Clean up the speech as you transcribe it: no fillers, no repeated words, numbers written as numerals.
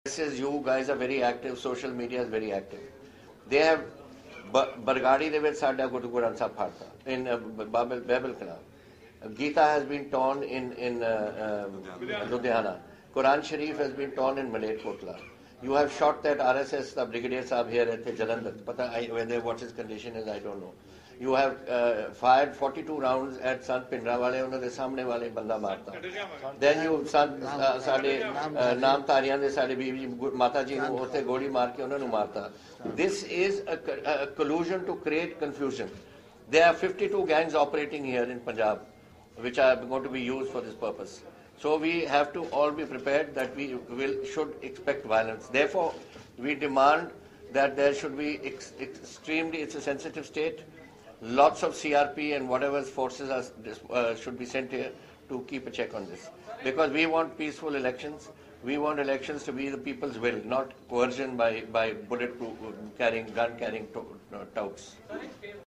Says you guys are very active, social media is very active. They have Bargadi de ਵਿੱਚ ਸਾਡਾ Guru Granth Sahib ਫਾੜਤਾ in Babel Kala. Gita has been torn in Ludhiana. Quran Sharif has been torn in Maletkotla. You have shot that RSS, the Brigadier Sahib here at Jalandhar. Whether what his condition is, I don't know. You have fired 42 rounds at Sant Pindrawale, ਉਹਨਾਂ ਦੇ ਸਾਹਮਣੇ ਵਾਲੇ ਬੰਦਾ ਮਾਰਤਾ. Then you ਸਾਡੇ ਨਾਮ ਤਾਰੀਆਂ ਦੇ ਸਾਡੇ ਬੀਬੀ ਮਾਤਾ ਜੀ ਨੂੰ ਉੱਥੇ ਗੋਲੀ ਮਾਰ ਕੇ ਉਹਨਾਂ ਨੂੰ ਮਾਰਤਾ. This is a collusion to create confusion. There are 52 gangs operating here in Punjab, which are going to be used for this purpose. So we have to all be prepared that we should expect violence. Therefore, we demand that there should be extremely, it's a sensitive state, lots of CRP and whatever forces are, should be sent here to keep a check on this. Because we want peaceful elections. We want elections to be the people's will, not coercion by bulletproof gun carrying touts.